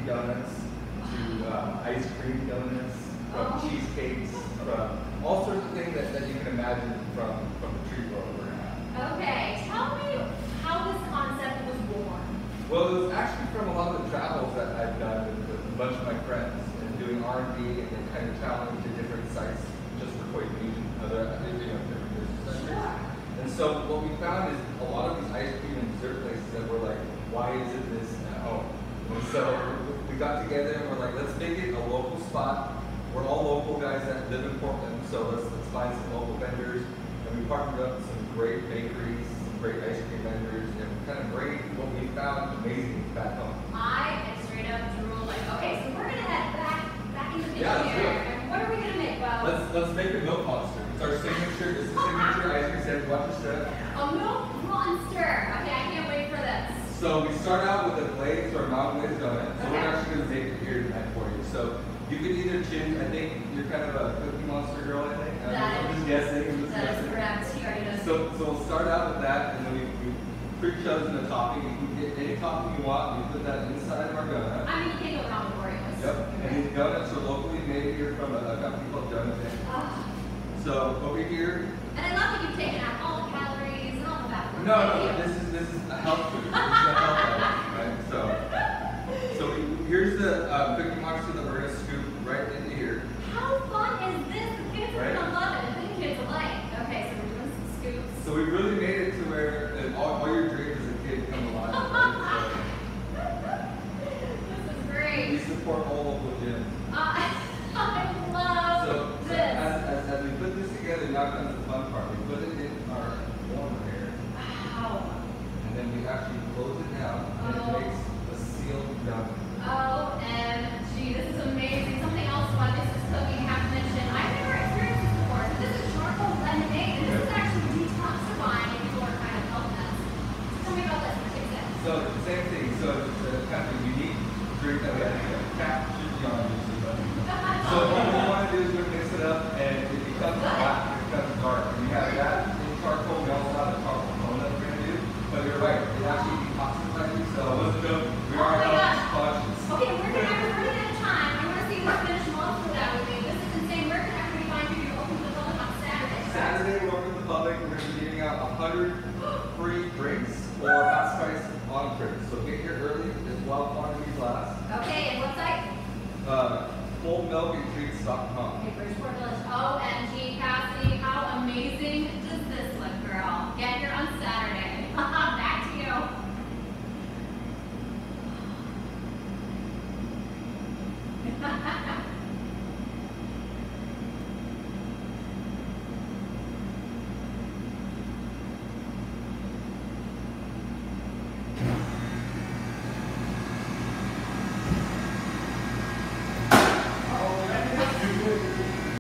donuts to ice cream donuts, from cheesecakes, from all sorts of things that you can imagine from the treat world we're gonna have. Okay, tell me how this concept was born. Well, it was actually from a lot of the travels that I've done with a bunch of my friends and doing R&D and then kind of traveling to different sites just for Koi Beach and other different business centers. And so what we found is a lot of these ice cream and dessert places that were like, why isn't this at home? And so we got together and we're like, let's make it a local spot. We're all local guys that live in Portland, so let's find some local vendors. And we partnered up with some great bakeries, some great ice cream vendors, and kind of bring what we found amazing back home. I am straight up drool like, okay, so we're gonna head back in the kitchen Yeah, here. And what are we gonna make? Well, let's make a milk monster. It's our signature. This is signature ice cream sandwich. Watch your step. a milk monster. Okay, I can't wait for this. So we start out with a glazed or non-glazed donut. So we're actually gonna make it here tonight for you. So you can either choose. I think you're kind of a Cookie Monster girl. I think. I'm just guessing. That is correct. He already knows. So we'll start out with that, and then we pre-chosen the topping. You can get any topping you want. We put that inside of our donut. I mean, you can't go wrong with Oreos. Yep. And these donuts are locally made here from a company called Donut Day. So over here. And I love that you've taken out all the calories and all the fat. No, this is a health food. This is a health item, right? So here's the Cookie Monster that we're gonna scoop right into here. How fun is this? The kids are Right? gonna love it. I think kids alike. Okay, so we're doing some scoops. So we really made it to where all your dreams as a kid come alive. Right? This is So great. we support all local gyms. I So love this. as we put this together, now comes the fun part. We put it in our warmer here, Wow. and then we actually close it down, and it makes a sealed donut. OMG, this is amazing. Something else while this is cooking, I have to mention. I've never experienced this before. So this is charcoal lemonade, and this is actually detoxifying if you are kind of health nuts. So tell me about this. What is it? So same thing. So it's a kind of unique drink that we have here. Cat should be on usually. So what we want to do is we mix it up, and it becomes black, it becomes dark. And we have that in charcoal. We also have a charcoal donut we're gonna do. But you're right, it actually detoxifies you. So let's go. We Oh are my health gosh. conscious. Okay, we're running out of time. I want to see you finish monster that with me. This is insane. Where can everybody find you? You're open to the public on Saturday. Correct? Saturday, we're open to the public. We're going to be giving out 100 free drinks or half price entrees. So get here early. It's well